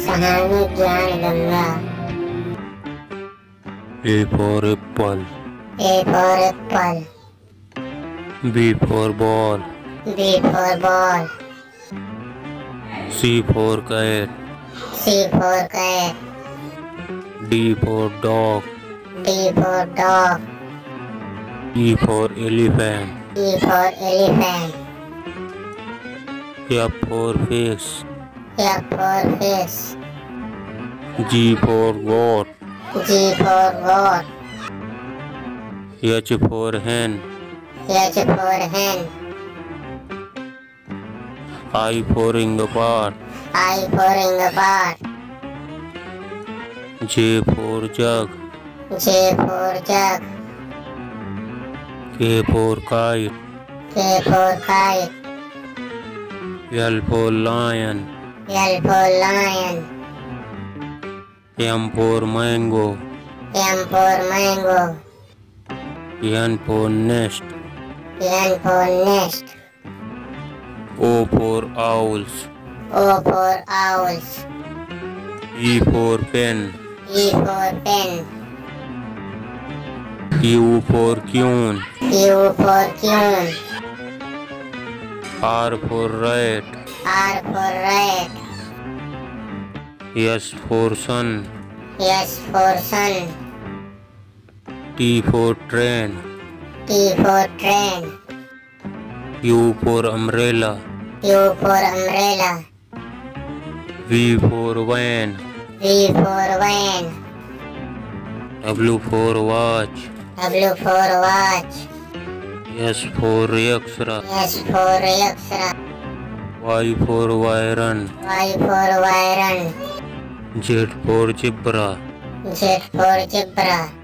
सहानी ज्ञान Ganga. A for apple. A for apple. B for ball. B for ball. C for cat. C for cat. D for dog. D for dog. E for elephant. E for elephant. F for fish. F for fish. G for goat. G for goat. H for hen. H for hen. I for inglepot. I for inglepot. J for jug. J for jug. K for kite. K for kite. L for lion. L for lion. M for mango. M for mango. N for nest. N for nest. O for owls. O for owls. P for pen. E for pen. Q for queen. Q for queen. R for rat. R for rat. S for sun. S for sun. T for train. T for train. U for umbrella. U for umbrella. V for van. V for van. W for watch. W for watch. S for Yaksra. S for Yaksra. Y for Vyran. Y for Vyran. Z for zebra. Z for zebra.